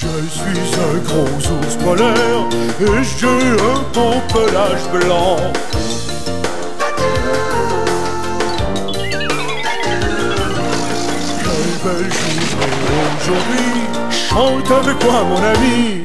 Je suis un gros ours polaire et j'ai un beau pelage blanc. Quelle belle journée aujourd'hui, chante avec moi mon ami.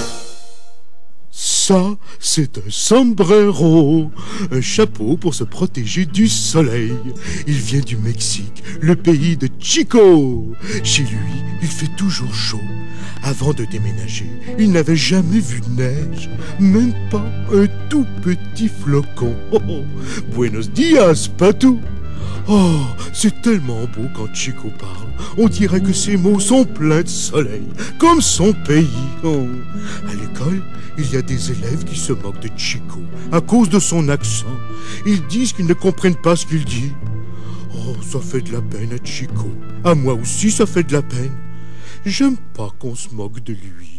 Ça, c'est un sombrero, un chapeau pour se protéger du soleil. Il vient du Mexique, le pays de Chico. Chez lui, il fait toujours chaud. Avant de déménager, il n'avait jamais vu de neige, même pas un tout petit flocon. Oh, oh. Buenos dias, Patou. Oh, c'est tellement beau quand Chico parle. On dirait que ses mots sont pleins de soleil, comme son pays. Oh. À l'école, il y a des élèves qui se moquent de Chico à cause de son accent. Ils disent qu'ils ne comprennent pas ce qu'il dit. Oh, ça fait de la peine à Chico. À moi aussi, ça fait de la peine. J'aime pas qu'on se moque de lui.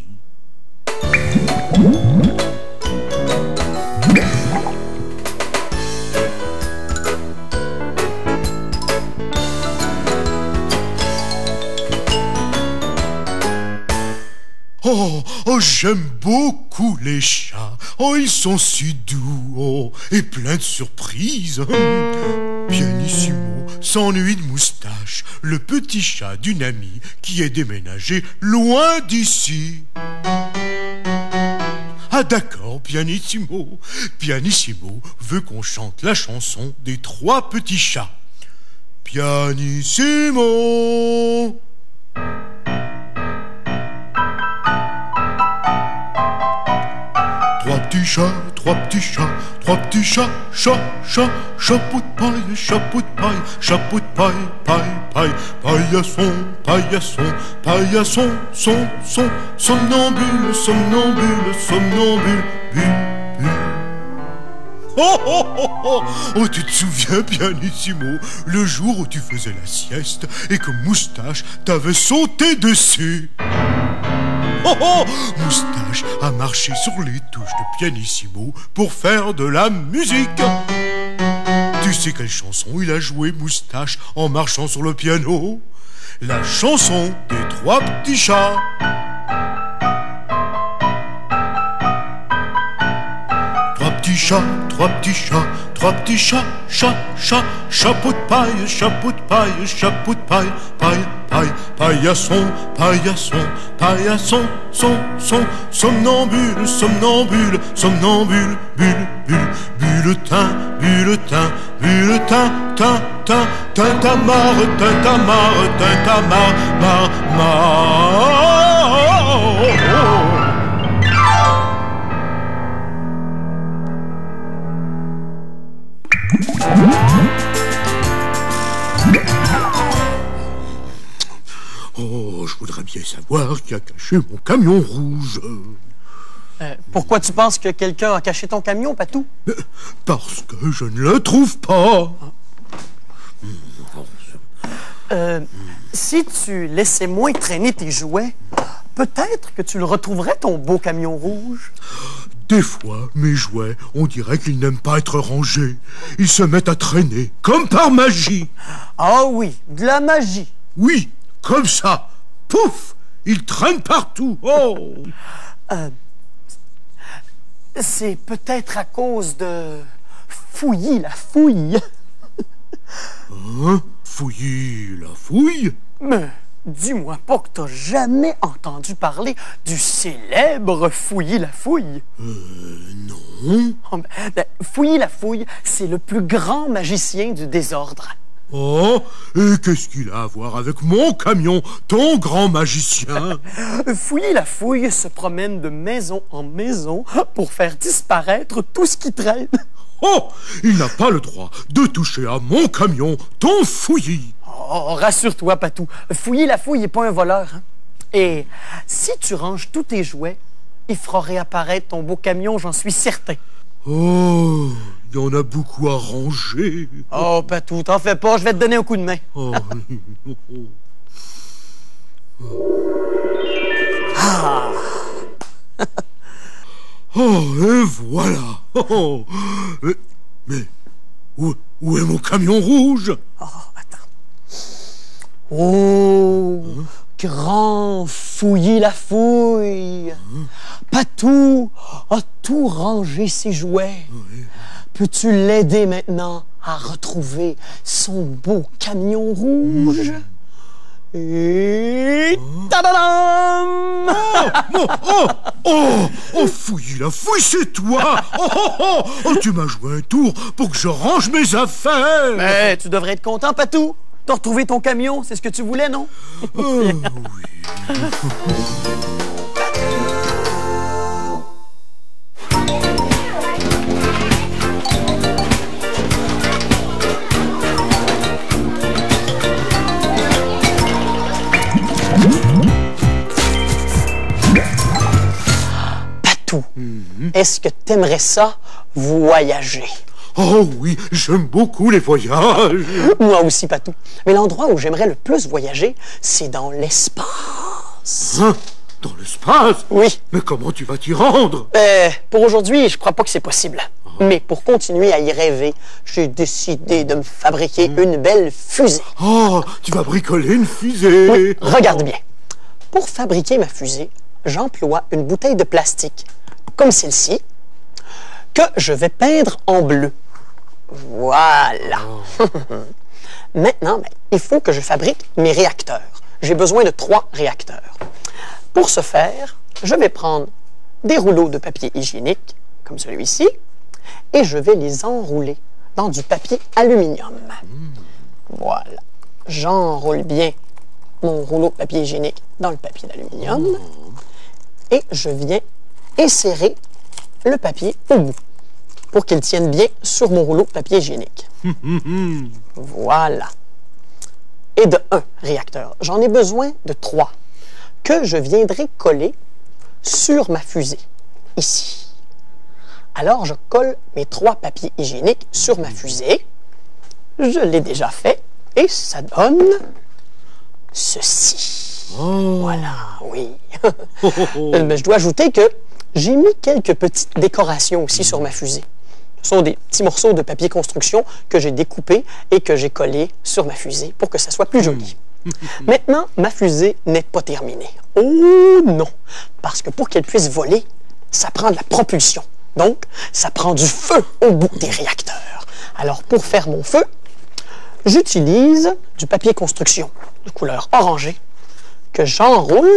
Oh, j'aime beaucoup les chats. Oh, ils sont si doux, oh, et pleins de surprises. Pianissimo s'ennuie de Moustache, le petit chat d'une amie qui est déménagé loin d'ici. Ah d'accord, Pianissimo. Pianissimo veut qu'on chante la chanson des 3 petits chats. Pianissimo. Trois petits chats, 3 petits chats, 3 petits chats, chapeau de paille, chapeau de paille, chapeau de paille, paille, paillasson, paillasson, paillasson, somnambule, somnambule, somnambule, bu. Oh, tu te souviens, Pianissimo, le jour où tu faisais la sieste et que Moustache t'avait sauté dessus. Moustache a marché sur les touches de Pianissimo pour faire de la musique. Tu sais quelle chanson il a joué, Moustache, en marchant sur le piano? La chanson des 3 petits chats. Trois petits chats, 3 petits chats, 3 petits chats, chapeau de paille, chapeau de paille, chapeau de paille, paille, paillasson, paillasson, paillasson, somnambule, somnambule, somnambule, bulletin, bulletin, bulletin, tintamarre, tintamarre, tintamarre, Oh, je voudrais bien savoir qui a caché mon camion rouge. Pourquoi tu penses que quelqu'un a caché ton camion, Patou? Parce que je ne le trouve pas. Si tu laissais moins traîner tes jouets, peut-être que tu le retrouverais, ton beau camion rouge. Des fois, mes jouets, on dirait qu'ils n'aiment pas être rangés. Ils se mettent à traîner, comme par magie. Ah oui, de la magie. Oui, comme ça. Pouf! Ils traînent partout. Oh! C'est peut-être à cause de Fouillis la fouille. Hein? Fouillis la fouille? Mais dis-moi pas que t'as jamais entendu parler du célèbre Fouillis la fouille. Non. Oh, Fouillis la fouille, c'est le plus grand magicien du désordre. Oh, et qu'est-ce qu'il a à voir avec mon camion, ton grand magicien? Fouillis la fouille se promène de maison en maison pour faire disparaître tout ce qui traîne. Oh, il n'a pas le droit de toucher à mon camion, ton Fouillis. Oh, rassure-toi, Patou. Fouillis la fouille n'est pas un voleur. Hein? Et si tu ranges tous tes jouets, il fera réapparaître ton beau camion, j'en suis certain. Oh, il y en a beaucoup à ranger. Oh, Patou, t'en fais pas, je vais te donner un coup de main. Oh. Ah. Oh, et voilà. Oh. Mais où est mon camion rouge? Oh, attends. Oh, grand Fouillis la fouille. Patou a tout rangé ses jouets. Peux-tu l'aider maintenant à retrouver son beau camion rouge? Et... tadadam! Fouillis la fouille, c'est toi! Tu m'as joué un tour pour que je range mes affaires! Mais tu devrais être content, Patou. T'as retrouvé ton camion, c'est ce que tu voulais, non? Oui. Patou, est-ce que t'aimerais ça, voyager? Oh oui, j'aime beaucoup les voyages. Moi aussi, Patou. Mais l'endroit où j'aimerais le plus voyager, c'est dans l'espace. Hein? Dans l'espace? Oui. Mais comment tu vas t'y rendre? Pour aujourd'hui, je crois pas que c'est possible. Mais pour continuer à y rêver, j'ai décidé de me fabriquer une belle fusée. Oh, tu vas bricoler une fusée. Oui, regarde bien. Pour fabriquer ma fusée, j'emploie une bouteille de plastique, comme celle-ci, que je vais peindre en bleu. Voilà. Maintenant, il faut que je fabrique mes réacteurs. J'ai besoin de 3 réacteurs. Pour ce faire, je vais prendre des rouleaux de papier hygiénique, comme celui-ci, et je vais les enrouler dans du papier aluminium. Voilà. J'enroule bien mon rouleau de papier hygiénique dans le papier d'aluminium et je viens insérer le papier au bout pour qu'il tienne bien sur mon rouleau de papier hygiénique. Voilà. Et de 1 réacteur. J'en ai besoin de 3 que je viendrai coller sur ma fusée, ici. Alors, je colle mes 3 papiers hygiéniques sur ma fusée. Je l'ai déjà fait et ça donne ceci. Oh. Voilà, oui. Mais je dois ajouter que j'ai mis quelques petites décorations aussi sur ma fusée. Ce sont des petits morceaux de papier construction que j'ai découpés et que j'ai collés sur ma fusée pour que ça soit plus joli. Maintenant, ma fusée n'est pas terminée. Oh non! Parce que pour qu'elle puisse voler, ça prend de la propulsion. Donc, ça prend du feu au bout des réacteurs. Alors, pour faire mon feu, j'utilise du papier construction de couleur orangée que j'enroule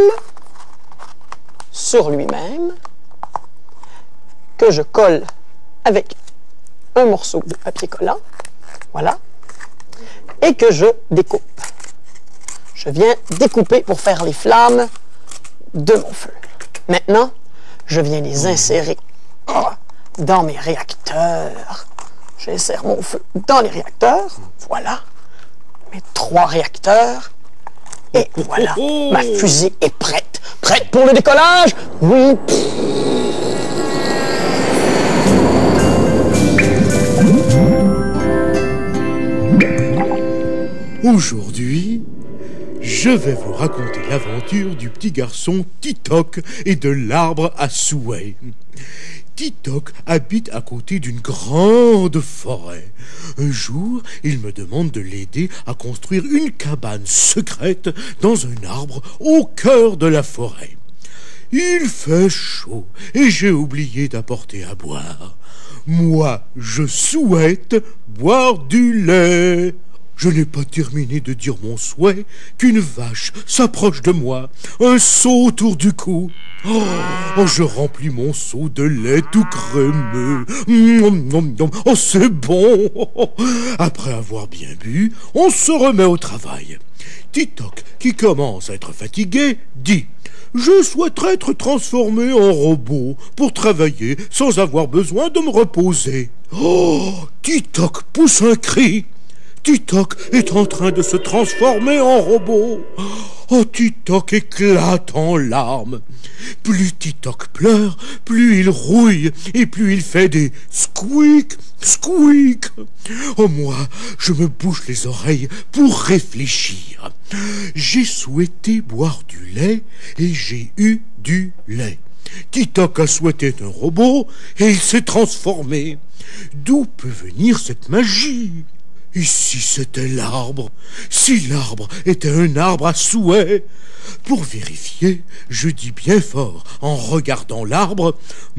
sur lui-même, que je colle avec un morceau de papier collant, voilà, et que je découpe. Je viens découper pour faire les flammes de mon feu. Maintenant, je viens les insérer dans mes réacteurs. J'insère mon feu dans les réacteurs. Voilà. Mes 3 réacteurs. Et voilà. Ma fusée est prête. Prête pour le décollage? Oui. Aujourd'hui, je vais vous raconter l'aventure du petit garçon Titok et de l'arbre à souhait. Titok habite à côté d'une grande forêt. Un jour, il me demande de l'aider à construire une cabane secrète dans un arbre au cœur de la forêt. Il fait chaud et j'ai oublié d'apporter à boire. Moi, je souhaite boire du lait. Je n'ai pas terminé de dire mon souhait qu'une vache s'approche de moi, un seau autour du cou. Oh, je remplis mon seau de lait tout crémeux. Oh, c'est bon. Après avoir bien bu, on se remet au travail. Titok, qui commence à être fatigué, dit « Je souhaiterais être transformé en robot pour travailler sans avoir besoin de me reposer. » Oh, Titok pousse un cri. Titok est en train de se transformer en robot. Oh, Titok éclate en larmes. Plus Titok pleure, plus il rouille et plus il fait des squeak, squeak. Oh, moi, je me bouche les oreilles pour réfléchir. J'ai souhaité boire du lait et j'ai eu du lait. Titok a souhaité être un robot et il s'est transformé. D'où peut venir cette magie? Et si c'était l'arbre? Si l'arbre était un arbre à souhait? Pour vérifier, je dis bien fort, en regardant l'arbre,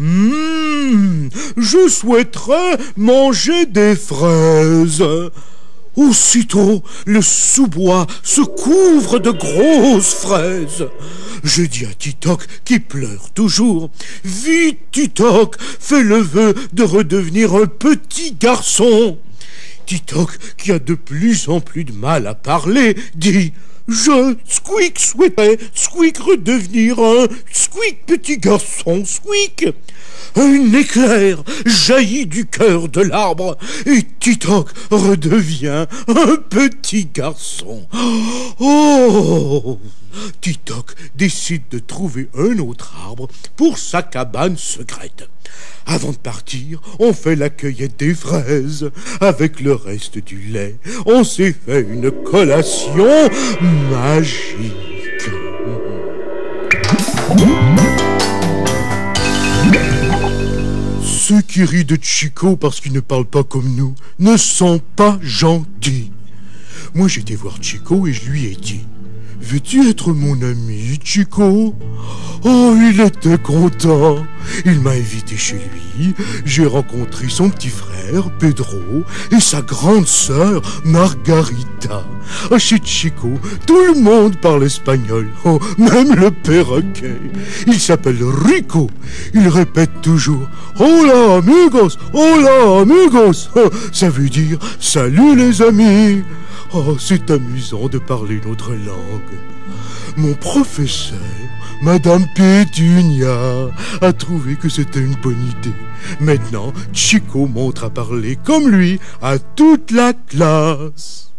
je souhaiterais manger des fraises. Aussitôt, le sous-bois se couvre de grosses fraises. Je dis à Titoc, qui pleure toujours, vite Titoc, fais le vœu de redevenir un petit garçon. Titoc, qui a de plus en plus de mal à parler, dit, je, Squeak, souhaiterais, Squeak, redevenir un Squeak petit garçon, Squeak. Un éclair jaillit du cœur de l'arbre et Titoc redevient un petit garçon. Oh! Titoc décide de trouver un autre arbre pour sa cabane secrète. Avant de partir, on fait la cueillette des fraises. Avec le reste du lait, on s'est fait une collation magique. Ceux qui rient de Chico parce qu'il ne parle pas comme nous ne sont pas gentils. Moi, j'étais voir Chico et je lui ai dit, « Veux-tu être mon ami, Chico ?» Oh, il était content. Il m'a invité chez lui. J'ai rencontré son petit frère, Pedro, et sa grande sœur, Margarita. Chez Chico, tout le monde parle espagnol. Oh, même le perroquet. Il s'appelle Rico. Il répète toujours « Hola, amigos! Hola, amigos !» Ça veut dire « Salut, les amis !» Oh, c'est amusant de parler notre langue. Mon professeur, Madame Pétunia, a trouvé que c'était une bonne idée. Maintenant, Chico montre à parler comme lui à toute la classe.